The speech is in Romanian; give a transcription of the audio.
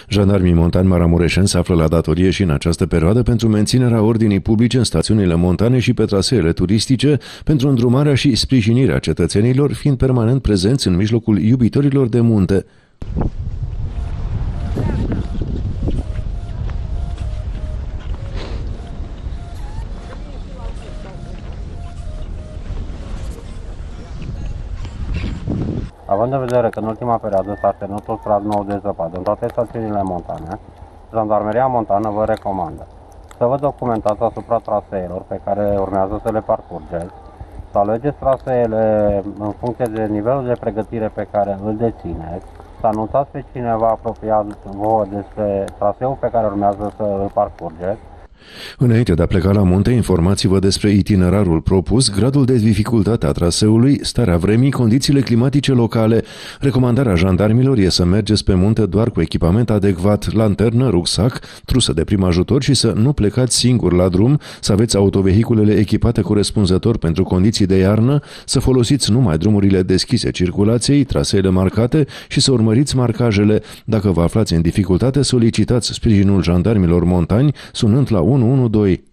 Jandarmii montani maramureșeni se află la datorie și în această perioadă pentru menținerea ordinii publice în stațiunile montane și pe traseele turistice, pentru îndrumarea și sprijinirea cetățenilor, fiind permanent prezenți în mijlocul iubitorilor de munte. Având în vedere că în ultima perioadă s-a ținut un strat nou de zăpadă în toate stațiunile montane, Jandarmeria Montană vă recomandă să vă documentați asupra traseelor pe care urmează să le parcurgeți, să alegeți traseele în funcție de nivelul de pregătire pe care îl dețineți, să anunțați pe cineva apropiat vouă despre traseul pe care urmează să îl parcurgeți. Înainte de a pleca la munte, informați-vă despre itinerarul propus, gradul de dificultate a traseului, starea vremii, condițiile climatice locale. Recomandarea jandarmilor e să mergeți pe munte doar cu echipament adecvat, lanternă, rucsac, trusă de prim ajutor și să nu plecați singur la drum, să aveți autovehiculele echipate corespunzător pentru condiții de iarnă, să folosiți numai drumurile deschise circulației, traseele marcate și să urmăriți marcajele. Dacă vă aflați în dificultate, solicitați sprijinul jandarmilor montani sunând la 112.